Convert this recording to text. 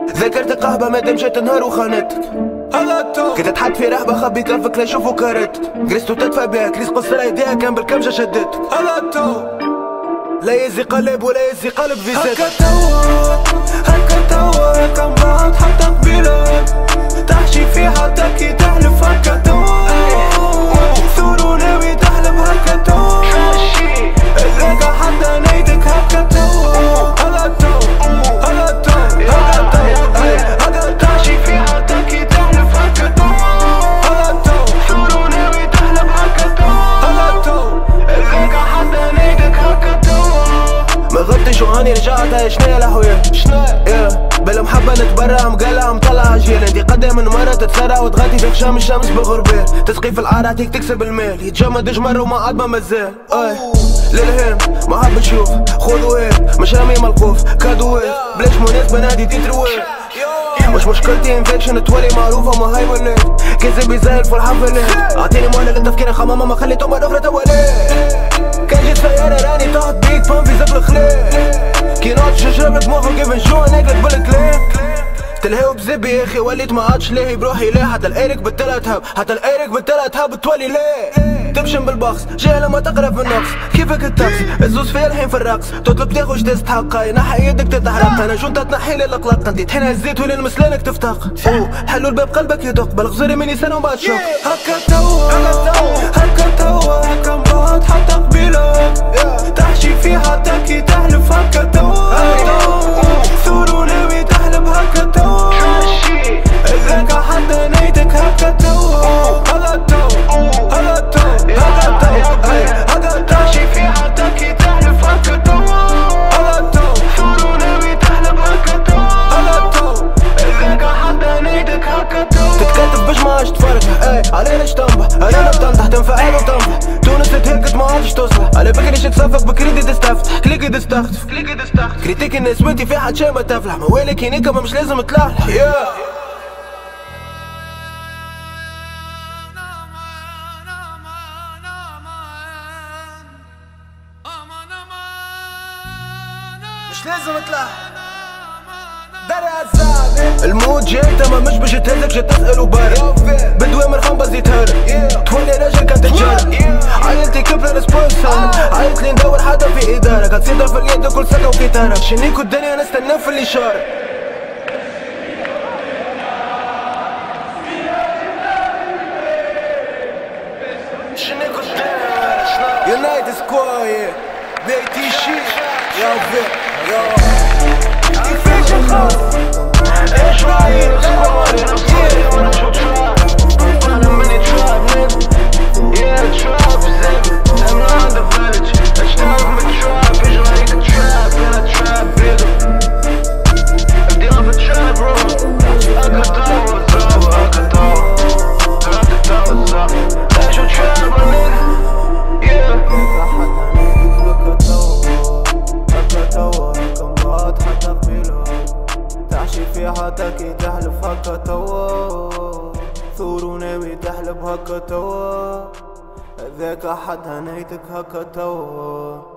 ذاكرت قهبة ما مشيت نهار وخانتك. كنت تحط في رهبة خبي كرفك لا يشوفوا كارتك. جريست وتدفى بها كريس قصر ايديها كان بالكمجة شدتك. لا يزي قلب ولا يزي قلب في زيتك. هكا توا هكا من بعد حتى قبيلك تحشي في حتى كي تحلف هكا توا ثور وناوي تحلب هكا توا ذاك حتى نيدك هكا توا هكا توا هكا توا هكا توا هكا تحشي في حتى كي تحلف هكا توا هكا توا ثور وناوي تحلب هكا توا هكا توا ذاك حتى نيدك هكا توا. ما غبتش وهاني رجعت شنيا الحوية شنيا بلا محبة نتبرع مقلع مطلع جيل. انتي قدام من مرة تتسرع وتغطي في خشام الشمس بغربال. تسقي في العار عتيك تكسب المال يتجمد جمر وما عاد ما مازال. للهام ما حب تشوف خذوا هيك مش رامي ملقوف كادوات بلاش مناسبة نادي تتروات. مش مشكلتي انفكشن تولي معروفة ما هاي ولات كذب يزهل في الحفلات. اعطيني مهلة للتفكير خمامة ما خليتهم مرة اخرى توالات. كان جيت سيارة راني تحت بيك فان في زق الخلاق كي نعطش شربت مخه كيف نشوف ناكلك بالكلام. تلهيو بزبي يا اخي وليت ما عادش لاهي بروحي لا حتى الارك بالتلات هاب حتى الارك بالتلات هاب تولي لا تمشم بالبخس جاهلة ما تقرب من النقص كيفك التاكس الزوز فيا الحين في الرقص تطلب تاخد جداز تحقق نحي يدك تتحرق انا جونتا تنحي لي الاقلاق انتي تحين الزيت وللمس لانك تفتق حلو الباب قلبك يدق بلغزري مني سنة وبعد شوق. هكا توا هكا توا هكا من بعد حتى قبيلك تحشي في حتى كي تحلف هكا توا ثور وناوي تحلب هكا توا ذاك حتى نيتك هكا توا هكا توا هكا توا هكا توا هكا تحشي في حتى كي تحلف هكا توا هكا توا ثور وناوي تحلب هكا توا هكا توا ذاك حتى نيتك هكا توا. تتكتف باش ما عادش تفرق علينا تنبح انا بتنطح تنفعل وتنفح تونس تهكت ما عادش تصلح على بكريش تصفق بكريدي تستفتح كليكي تستخدف كريتيك الناس وانتي في حد شي ما تفلح موالك هنيك ما مش لازم تلحلح مش لازم تلحلح الموت جاي تمام مش باش تهزك جا تسأل وبارد بدوي من خنبة زيت هارب تولي راجل كان تتجرب عائلتي كبر سبونسر عائلتي ندور حدا في إدارة كان سيطر في اليد كل سكة وكيتارة شنيكو الدنيا نستنى في الإشارة شنيكو الدنيا يونايتد سكواير بيتي شيت يا فيك يا كيفاش الخاص ايش رايك سكواير نصير وانا شو تراب وانا ماني تراب yeah trap zip I'm not the village اشتغل من trap ايش رايك trap انا trap بيدو بدي في trap bro هكا توا الزرابة هكا توا الزرابة ايش trap my nigga yeah هكا توا هكا مبعد حتى قبيلك تحشي في حتى كي تحلف هكا توا ثور وناوي تحلب هكا توا ذاك حد هنيتك هكا توا.